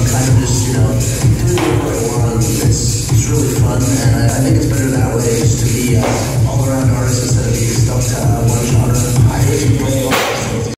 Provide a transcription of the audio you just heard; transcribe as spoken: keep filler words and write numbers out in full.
kind of just, you know, doing what I want. It's, it's really fun, and I, I think it's better that way, just to be uh,